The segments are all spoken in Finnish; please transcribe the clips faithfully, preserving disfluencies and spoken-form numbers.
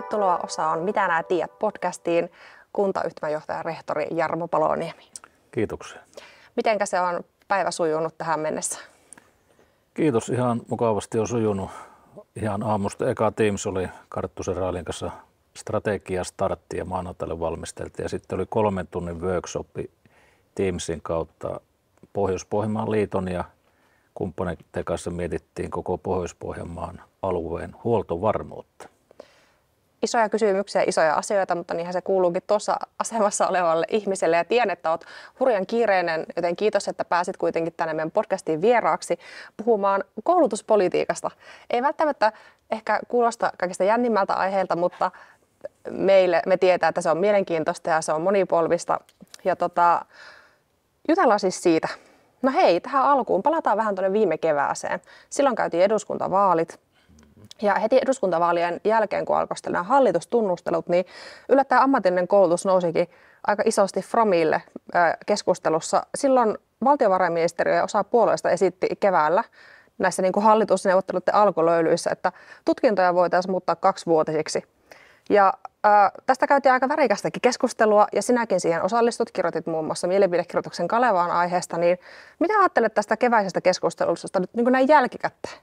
Tervetuloa osaan Mitä nää tiedät podcastiin kuntayhtymäjohtaja rehtori Jarmo Paloniemi. Kiitoksia. Mitenkä se on päivä sujunut tähän mennessä? Kiitos, ihan mukavasti on sujunut. Ihan aamusta eka Teams oli Karttusen Railin kanssa strategia startti ja maanantaille valmisteltiin. Ja sitten oli kolmen tunnin workshopi Teamsin kautta Pohjois-Pohjanmaan liiton ja kumppaneiden kanssa mietittiin koko Pohjois-Pohjanmaan alueen huoltovarmuutta. Isoja kysymyksiä, isoja asioita, mutta niinhän se kuuluukin tuossa asemassa olevalle ihmiselle. Ja tiedän, että olet hurjan kiireinen, joten kiitos, että pääsit kuitenkin tänne meidän podcastiin vieraaksi puhumaan koulutuspolitiikasta. Ei välttämättä ehkä kuulosta kaikista jännimmältä aiheelta, mutta meille, me tietää, että se on mielenkiintoista ja se on monipolvista. Ja tota, jutellaan siis siitä. No hei, tähän alkuun palataan vähän tuonne viime kevääseen. Silloin käytiin eduskuntavaalit. Ja heti eduskuntavaalien jälkeen, kun alkoi nämä hallitustunnustelut, niin yllättäen ammatillinen koulutus nousikin aika isosti framille keskustelussa. Silloin valtiovarainministeriö ja osa puolueista esitti keväällä näissä niin kuin hallitusneuvotteluiden alkulöylyissä, että tutkintoja voitaisiin muuttaa kaksivuotisiksi. Ja ää, tästä käytiin aika värikästäkin keskustelua ja sinäkin siihen osallistut, kirjoitit muun muassa mielipidekirjoituksen Kalevaan aiheesta. Niin mitä ajattelet tästä keväisestä keskustelusta nyt niin kuin näin jälkikäteen?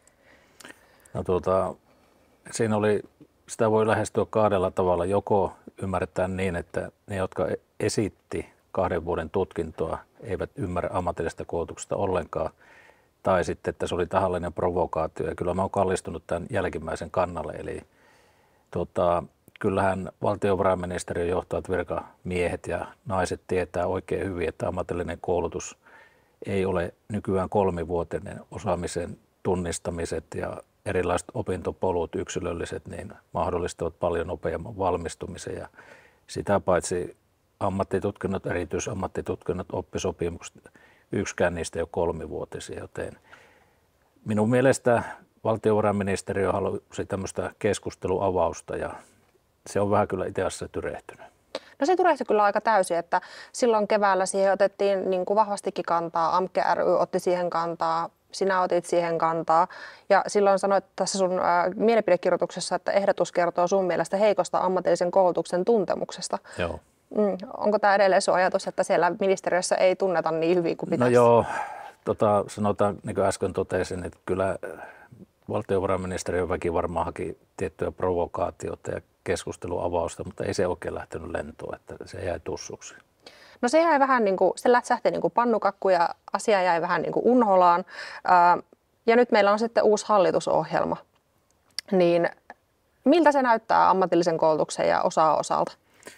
No tuota, siinä oli, sitä voi lähestyä kahdella tavalla. Joko ymmärtää niin, että ne, jotka esitti kahden vuoden tutkintoa, eivät ymmärrä ammatillisesta koulutuksesta ollenkaan. Tai sitten, että se oli tahallinen provokaatio. Ja kyllä mä oon kallistunut tämän jälkimmäisen kannalle. Eli tuota, kyllähän valtiovarainministeriön johtavat virkamiehet ja naiset tietää oikein hyvin, että ammatillinen koulutus ei ole nykyään kolmivuotinen. Osaamisen tunnistamiset ja erilaiset opintopolut, yksilölliset, niin mahdollistavat paljon nopeamman valmistumisen. Ja sitä paitsi ammattitutkinnot, erityisammattitutkinnot, oppisopimukset, yksikään niistä ei ole kolmivuotisia, joten minun mielestä valtiovarainministeriö halusi tämmöistä keskusteluavausta ja se on vähän kyllä itse asiassa tyrehtynyt. No se tyrehtyi kyllä aika täysin, että silloin keväällä siihen otettiin niin kuin vahvastikin kantaa, A M K ry otti siihen kantaa, sinä otit siihen kantaa ja silloin sanoit tässä sun ää, mielipidekirjoituksessa, että ehdotus kertoo sun mielestä heikosta ammatillisen koulutuksen tuntemuksesta. Joo. Mm, onko tämä edelleen sun ajatus, että siellä ministeriössä ei tunneta niin hyvin kuin pitäisi? No joo, tota, sanotaan niin kuin äsken totesin, että kyllä valtiovarainministeriön väki varmaan haki tiettyä provokaatiota ja keskusteluavausta, mutta ei se oikein lähtenyt lentoon, että se jäi tussuksi. No se jäi vähän niin kuin, se lätsähti niin kuin pannukakku ja asia jäi vähän niin kuin unholaan. Ää, ja nyt meillä on sitten uusi hallitusohjelma. Niin miltä se näyttää ammatillisen koulutuksen ja osaa osalta?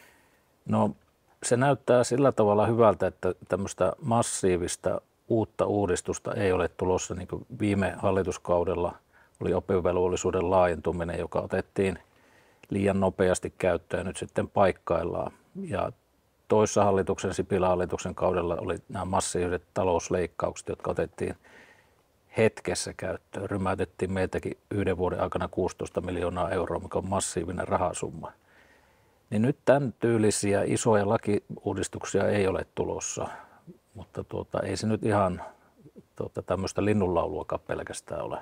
No se näyttää sillä tavalla hyvältä, että tämmöistä massiivista uutta uudistusta ei ole tulossa. Niin kuin viime hallituskaudella oli oppivelvollisuuden laajentuminen, joka otettiin liian nopeasti käyttöön ja nyt sitten paikkaillaan. Ja toissa hallituksen, Sipilän hallituksen kaudella oli nämä massiiviset talousleikkaukset, jotka otettiin hetkessä käyttöön. Rymäytettiin meiltäkin yhden vuoden aikana kuusitoista miljoonaa euroa, mikä on massiivinen rahasumma. Niin nyt tämän tyylisiä isoja lakiuudistuksia ei ole tulossa, mutta tuota, ei se nyt ihan tuota, tämmöistä linnunlauluakaan pelkästään ole.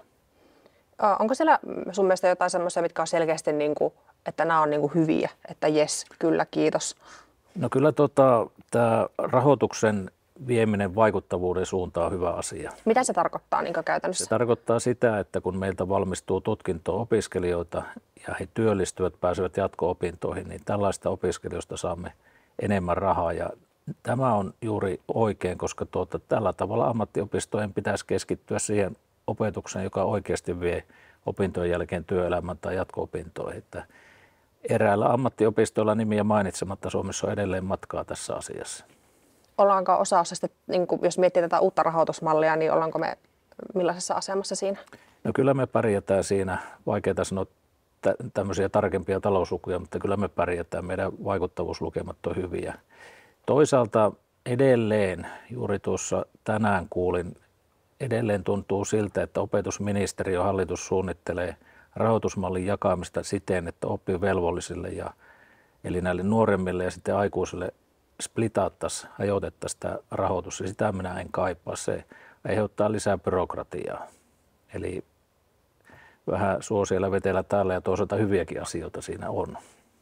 Onko siellä sun mielestä jotain semmoisia, mitkä on selkeästi, niin kuin, että nämä on niin kuin hyviä, että jes, kyllä, kiitos? No kyllä tota, tämä rahoituksen vieminen vaikuttavuuden suuntaan on hyvä asia. Mitä se tarkoittaa niin kuin käytännössä? Se tarkoittaa sitä, että kun meiltä valmistuu tutkinto-opiskelijoita ja he työllistyvät, pääsevät jatko-opintoihin, niin tällaista opiskelijoista saamme enemmän rahaa. Ja tämä on juuri oikein, koska tuota, tällä tavalla ammattiopistojen pitäisi keskittyä siihen opetukseen, joka oikeasti vie opintojen jälkeen työelämän tai jatko-opintoihin. Että eräällä ammattiopistoilla nimiä mainitsematta Suomessa on edelleen matkaa tässä asiassa. Ollaanko osassa sitten, niin kuin jos miettii tätä uutta rahoitusmallia, niin ollaanko me millaisessa asemassa siinä? No kyllä me pärjätään siinä. Vaikeaa sanoa tä- tämmöisiä tarkempia talouslukuja, mutta kyllä me pärjätään. Meidän vaikuttavuuslukemat on hyviä. Toisaalta edelleen, juuri tuossa tänään kuulin, edelleen tuntuu siltä, että opetusministeriö hallitus suunnittelee rahoitusmallin jakamista siten, että oppivelvollisille ja eli näille nuoremmille ja sitten aikuisille splitattaisiin, hajotettaisiin tämä rahoitus. Ja sitä minä en kaipaa. Se aiheuttaa lisää byrokratiaa. Eli vähän suo siellä vetellä täällä ja toisaalta hyviäkin asioita siinä on.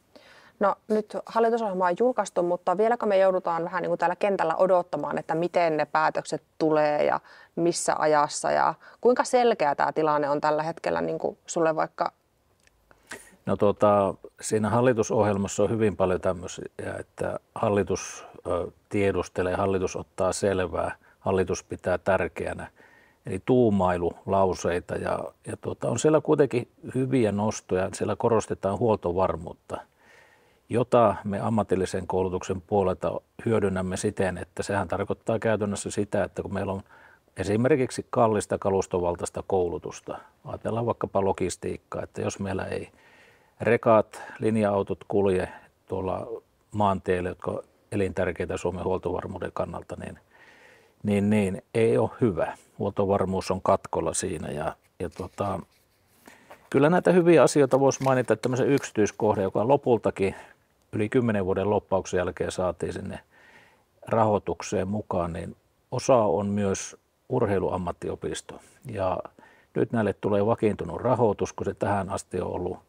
No nyt hallitusohjelma on julkaistu, mutta vieläkö me joudutaan vähän niin kuin täällä kentällä odottamaan, että miten ne päätökset tulee ja missä ajassa ja kuinka selkeä tämä tilanne on tällä hetkellä niin kuin sulle vaikka? No tuota, siinä hallitusohjelmassa on hyvin paljon tämmöisiä, että hallitus ö, tiedustelee, hallitus ottaa selvää, hallitus pitää tärkeänä. Eli tuumailulauseita ja, ja tuota, on siellä kuitenkin hyviä nostoja, siellä korostetaan huoltovarmuutta, jota me ammatillisen koulutuksen puolelta hyödynnämme siten, että sehän tarkoittaa käytännössä sitä, että kun meillä on esimerkiksi kallista kalustovaltaista koulutusta, ajatellaan vaikkapa logistiikkaa, että jos meillä ei rekat, linja-autot kulje tuolla maanteille, jotka ovat elintärkeitä Suomen huoltovarmuuden kannalta, niin, niin, niin ei ole hyvä. Huoltovarmuus on katkolla siinä ja, ja tota, kyllä näitä hyviä asioita voisi mainita, että tämmöisen yksityiskohdan, joka lopultakin yli kymmenen vuoden loppauksen jälkeen saatiin sinne rahoitukseen mukaan, niin osa on myös urheiluammattiopisto. Ja nyt näille tulee vakiintunut rahoitus, kun se tähän asti on ollut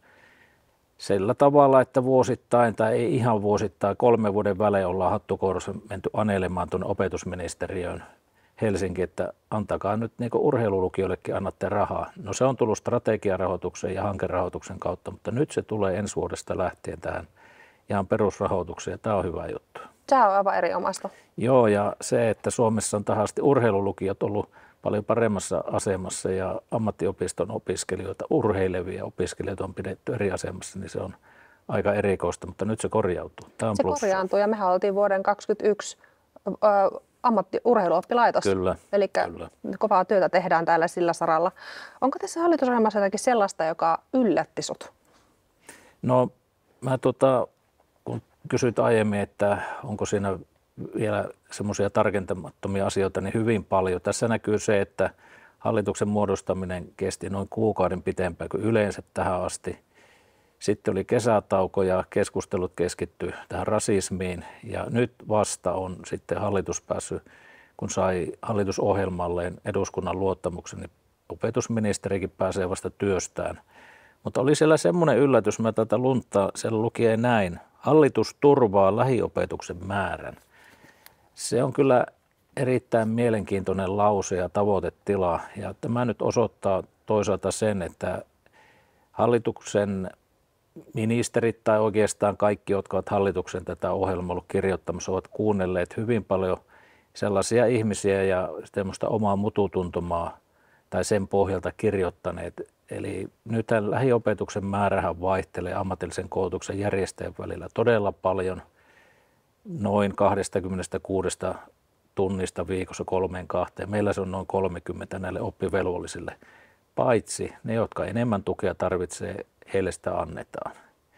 sillä tavalla, että vuosittain tai ei ihan vuosittain, kolme vuoden välein ollaan hattukourassa menty anelemaan tuonne opetusministeriöön Helsinki, että antakaa nyt niin urheilulukioillekin annatte rahaa. No se on tullut strategiarahoituksen ja hankerahoituksen kautta, mutta nyt se tulee ensi vuodesta lähtien tähän ihan perusrahoitukseen ja tämä on hyvä juttu. Sehän on aivan erinomaista. Joo, ja se, että Suomessa on tahasti urheilulukiot ollut paljon paremmassa asemassa ja ammattiopiston opiskelijoita, urheilevia opiskelijoita on pidetty eri asemassa, niin se on aika erikoista, mutta nyt se korjautuu. Tämä on se plussa. korjaantuu ja mehän oltiin vuoden kaksituhattakaksikymmentäyksi ö, ammattiurheiluoppilaitos. Kyllä, Eli kyllä. kovaa työtä tehdään täällä sillä saralla. Onko tässä hallitusohjelmassa jotakin sellaista, joka yllätti sut? No mä tota, kun kysyit aiemmin, että onko siinä vielä semmoisia tarkentamattomia asioita, niin hyvin paljon. Tässä näkyy se, että hallituksen muodostaminen kesti noin kuukauden pitempään kuin yleensä tähän asti. Sitten oli kesätauko ja keskustelut keskittyi tähän rasismiin ja nyt vasta on sitten hallitus päässyt, kun sai hallitusohjelmalleen eduskunnan luottamuksen, niin opetusministerikin pääsee vasta työstään. Mutta oli siellä semmoinen yllätys, mä tätä luntaa, siellä lukee näin, hallitus turvaa lähiopetuksen määrän. Se on kyllä erittäin mielenkiintoinen lause ja tavoitetila ja tämä nyt osoittaa toisaalta sen, että hallituksen ministerit tai oikeastaan kaikki, jotka ovat hallituksen tätä ohjelmaa ollut kirjoittamassa, ovat kuunnelleet hyvin paljon sellaisia ihmisiä ja semmoista omaa mututuntumaa tai sen pohjalta kirjoittaneet. Eli nyt lähiopetuksen määrähän vaihtelee ammatillisen koulutuksen järjestäjän välillä todella paljon, noin kaksikymmentäkuusi tunnista viikossa kolmeen kahteen. Meillä se on noin kolmekymmentä näille oppivelvollisille, paitsi ne, jotka enemmän tukea tarvitsee, heille sitä annetaan.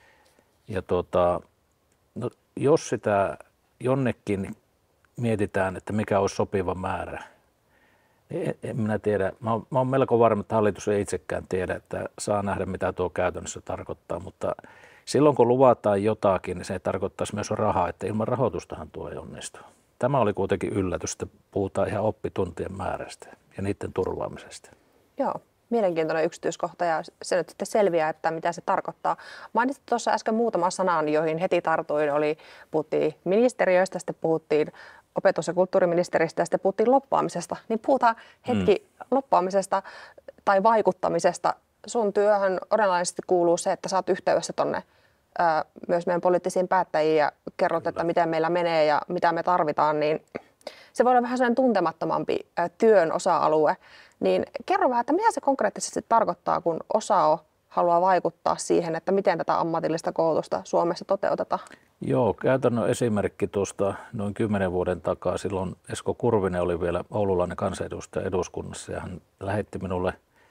Ja tuota, no, jos sitä jonnekin mietitään, että mikä olisi sopiva määrä, niin en minä tiedä. Mä oon, mä oon melko varma, että hallitus ei itsekään tiedä, että saa nähdä, mitä tuo käytännössä tarkoittaa, mutta silloin kun luvataan jotakin, niin se tarkoittaisi myös rahaa, että ilman rahoitustahan tuo ei onnistu. Tämä oli kuitenkin yllätys, että puhutaan ihan oppituntien määrästä ja niiden turvaamisesta. Joo, mielenkiintoinen yksityiskohta ja se nyt sitten selviää, että mitä se tarkoittaa. Mainitsit tuossa äsken muutama sanan, joihin heti tartuin. Oli, puhuttiin ministeriöistä, sitten puhuttiin opetus- ja kulttuuriministeristä ja sitten puhuttiin loppaamisesta. Niin puhutaan hetki mm. loppaamisesta tai vaikuttamisesta. Sun työhön olennaisesti kuuluu se, että sä oot yhteydessä tonne ää, myös meidän poliittisiin päättäjiin ja kerrot, Kyllä. että miten meillä menee ja mitä me tarvitaan, niin se voi olla vähän sellainen tuntemattomampi ää, työn osa-alue. Niin kerro vähän, että mitä se konkreettisesti tarkoittaa, kun osa haluaa vaikuttaa siihen, että miten tätä ammatillista koulutusta Suomessa toteutetaan? Joo, käytännön esimerkki tuosta noin kymmenen vuoden takaa. Silloin Esko Kurvinen oli vielä oululainen kansanedustaja eduskunnassa ja hän lähetti minulle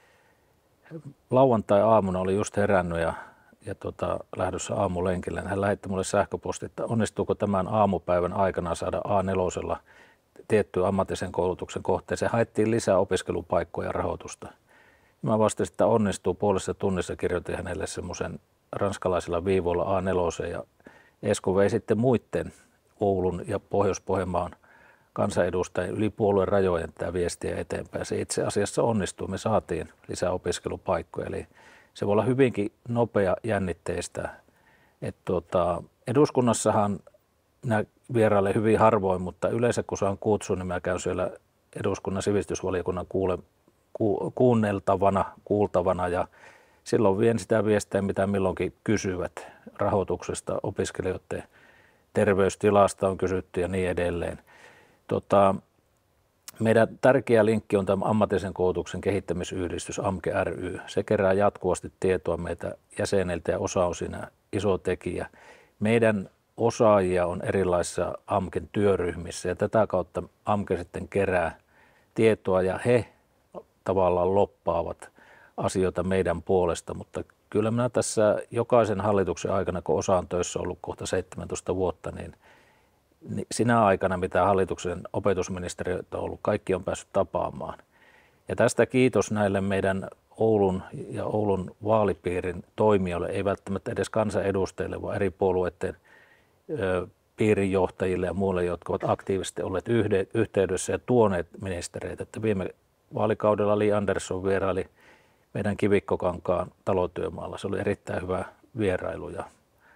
lauantai-aamuna, oli just herännyt ja, ja tota, lähdössä aamulenkille. Hän lähetti minulle sähköpostin, että onnistuuko tämän aamupäivän aikana saada A neljä tiettyä ammatillisen koulutuksen kohteeseen. Haettiin lisää opiskelupaikkoja ja rahoitusta. Mä vastasin, että onnistuu. Puolessa tunnissa kirjoitin hänelle semmoisen ranskalaisilla viivoilla A neljä ja Esko vei sitten muiden Oulun ja Pohjois-Pohjanmaan kansanedustajien yli puolueen rajojen tämä viestiä eteenpäin. Se itse asiassa onnistui. Me saatiin lisää opiskelupaikkoja. Eli se voi olla hyvinkin nopea jännitteistä. Et tuota, eduskunnassahan minä vierailen hyvin harvoin, mutta yleensä kun saan kutsun, niin mä käyn siellä eduskunnan sivistysvaliokunnan kuule, ku, kuunneltavana, kuultavana ja silloin vien sitä viestiä, mitä milloinkin kysyvät rahoituksesta, opiskelijoiden terveystilasta on kysytty ja niin edelleen. Tota, meidän tärkeä linkki on tämä ammatillisen koulutuksen kehittämisyhdistys A M K E ry. Se kerää jatkuvasti tietoa meitä jäseniltä ja osa on siinä iso tekijä. Meidän osaajia on erilaisissa A M K:n työryhmissä ja tätä kautta A M K sitten kerää tietoa ja he tavallaan loppaavat asioita meidän puolesta, mutta kyllä minä tässä jokaisen hallituksen aikana, kun osa on töissä ollut kohta seitsemäntoista vuotta, niin sinä aikana, mitä hallituksen opetusministeriöt on ollut, kaikki on päässyt tapaamaan. Ja tästä kiitos näille meidän Oulun ja Oulun vaalipiirin toimijoille, ei välttämättä edes kansanedustajille, vaan eri puolueiden ö, piirinjohtajille ja muille, jotka ovat aktiivisesti olleet yhde, yhteydessä ja tuoneet ministereitä. Että viime vaalikaudella Li Andersson vieraili meidän Kivikkokankaan talotyömaalla. Se oli erittäin hyvä vierailu ja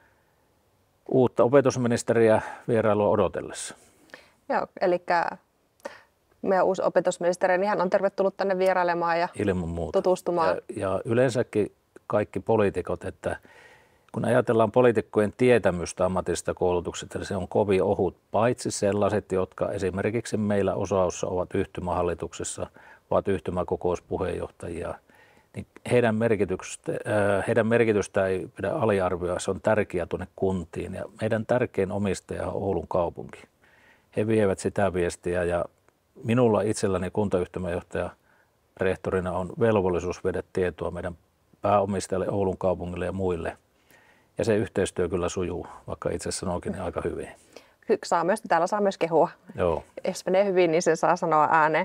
uutta opetusministeriä vierailua odotellessa. Joo, eli meidän uusi opetusministeri, niin hän on tervetullut tänne vierailemaan ja ilman muuta tutustumaan. Ja, ja yleensäkin kaikki poliitikot, että kun ajatellaan poliitikkojen tietämystä ammatillisesta koulutuksesta, niin se on kovin ohut, paitsi sellaiset, jotka esimerkiksi meillä osaussa ovat yhtymähallituksessa, ovat yhtymäkokouspuheenjohtajia. Niin heidän, merkitystä, heidän merkitystä ei pidä aliarvioida, se on tärkeää tuonne kuntiin ja meidän tärkein omistaja on Oulun kaupunki. He vievät sitä viestiä ja minulla itselläni kuntayhtymäjohtaja rehtorina on velvollisuus viedä tietoa meidän pääomistajalle Oulun kaupungille ja muille. Ja se yhteistyö kyllä sujuu, vaikka itse sanoinkin niin aika hyvin. Saa myös, täällä saa myös kehua. Joo. Jos menee hyvin, niin sen saa sanoa ääneen.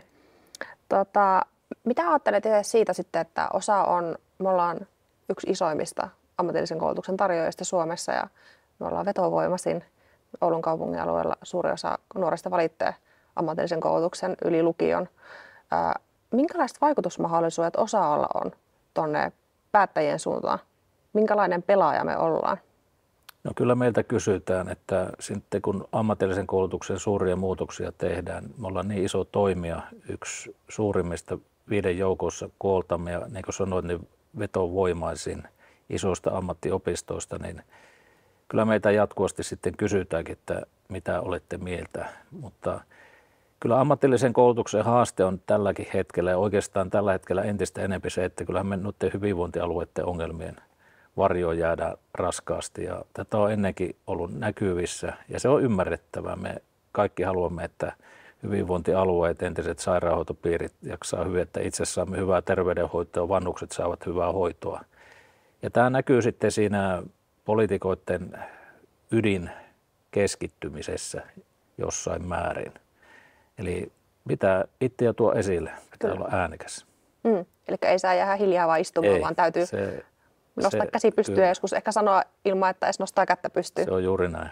Tota, mitä ajattelet siitä sitten, että osa on, me ollaan yksi isoimmista ammatillisen koulutuksen tarjoajista Suomessa ja me ollaan vetovoimaisin Oulun kaupungin alueella. Suuri osa nuorista valitsee ammatillisen koulutuksen yli lukion. Ää, minkälaiset vaikutusmahdollisuudet osaalla on tuonne päättäjien suuntaan? Minkälainen pelaaja me ollaan? No kyllä meiltä kysytään, että sitten kun ammatillisen koulutuksen suuria muutoksia tehdään, me ollaan niin iso toimija, yksi suurimmista viiden joukossa kooltamme ja niin kuin sanoit, niin vetovoimaisin isoista ammattiopistoista, niin kyllä meitä jatkuvasti sitten kysytäänkin, että mitä olette mieltä, mutta kyllä ammatillisen koulutuksen haaste on tälläkin hetkellä ja oikeastaan tällä hetkellä entistä enemmän se, että kyllähän me noiden hyvinvointialueiden ongelmien varjoon jäädään raskaasti ja tätä on ennenkin ollut näkyvissä ja se on ymmärrettävää. Me kaikki haluamme, että hyvinvointialueet, entiset sairaanhoitopiirit jaksaa hyvin, että itse saamme hyvää terveydenhoitoa, vanhukset saavat hyvää hoitoa. Ja tämä näkyy sitten siinä poliitikoiden ydin keskittymisessä jossain määrin. Eli pitää itseä tuo esille, pitää Kyllä. olla äänekäs. Mm, eli ei saa jäädä hiljaa vaan istumaan, ei, vaan täytyy se, nostaa se, käsi pystyyn ja joskus ehkä sanoa ilman, että edes nostaa kättä pystyyn. Se on juuri näin.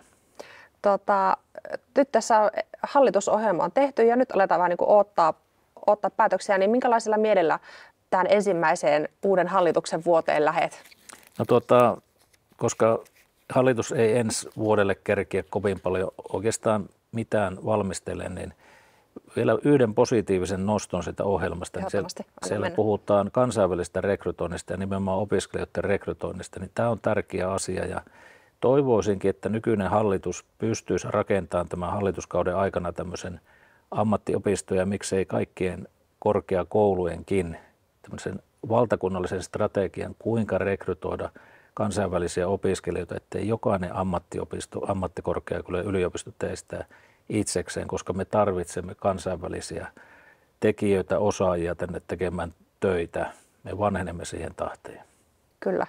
Tota, nyt tässä hallitusohjelma on tehty ja nyt aletaan vähän niin kuin odottaa, odottaa päätöksiä, niin minkälaisella mielellä tähän ensimmäiseen uuden hallituksen vuoteen lähet? No tuota, koska hallitus ei ensi vuodelle kerkiä kovin paljon oikeastaan mitään valmistelemaan, niin vielä yhden positiivisen noston sitä ohjelmasta. Niin siellä siellä puhutaan kansainvälisestä rekrytoinnista ja nimenomaan opiskelijoiden rekrytoinnista, niin tämä on tärkeä asia ja toivoisinkin, että nykyinen hallitus pystyisi rakentamaan tämän hallituskauden aikana tämmöisen ammattiopistojen ja miksei kaikkien korkeakoulujenkin tämmöisen valtakunnallisen strategian, kuinka rekrytoida kansainvälisiä opiskelijoita, ettei jokainen ammattiopisto, ammattikorkeakoulu ja yliopisto tee sitä itsekseen, koska me tarvitsemme kansainvälisiä tekijöitä, osaajia tänne tekemään töitä. Me vanhenemme siihen tahtiin. Kyllä.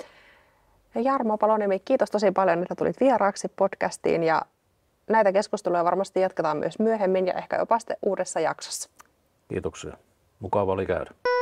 Ja Jarmo Paloniemi, kiitos tosi paljon, että tulit vieraaksi podcastiin ja näitä keskusteluja varmasti jatketaan myös myöhemmin ja ehkä jopa sitten uudessa jaksossa. Kiitoksia. Mukava oli käydä.